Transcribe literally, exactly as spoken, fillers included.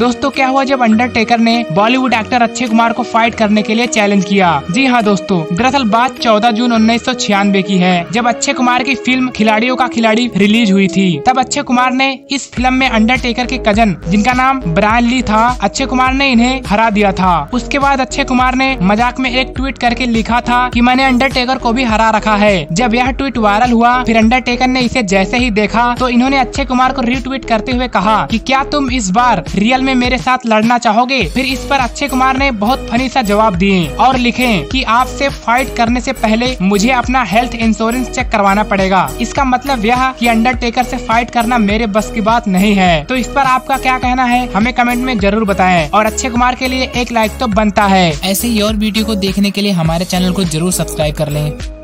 दोस्तों क्या हुआ जब अंडरटेकर ने बॉलीवुड एक्टर अक्षय कुमार को फाइट करने के लिए चैलेंज किया। जी हाँ दोस्तों, दरअसल बात चौदह जून उन्नीस सौ छियानवे की है, जब अक्षय कुमार की फिल्म खिलाड़ियों का खिलाड़ी रिलीज हुई थी। तब अक्षय कुमार ने इस फिल्म में अंडरटेकर के कजन, जिनका नाम ब्रायन ली था, अक्षय कुमार ने इन्हें हरा दिया था। उसके बाद अक्षय कुमार ने मजाक में एक ट्वीट करके लिखा था कि मैंने अंडरटेकर को भी हरा रखा है। जब यह ट्वीट वायरल हुआ, फिर अंडरटेकर ने इसे जैसे ही देखा तो इन्होंने अक्षय कुमार को रीट्वीट करते हुए कहा कि क्या तुम इस बार रियल में मेरे साथ लड़ना चाहोगे। फिर इस पर अक्षय कुमार ने बहुत फनी सा जवाब दिए और लिखे कि आपसे फाइट करने से पहले मुझे अपना हेल्थ इंश्योरेंस चेक करवाना पड़ेगा। इसका मतलब यह कि अंडरटेकर से फाइट करना मेरे बस की बात नहीं है। तो इस पर आपका क्या कहना है, हमें कमेंट में जरूर बताएं और अक्षय कुमार के लिए एक लाइक तो बनता है। ऐसे ही और वीडियो को देखने के लिए हमारे चैनल को जरूर सब्सक्राइब कर लें।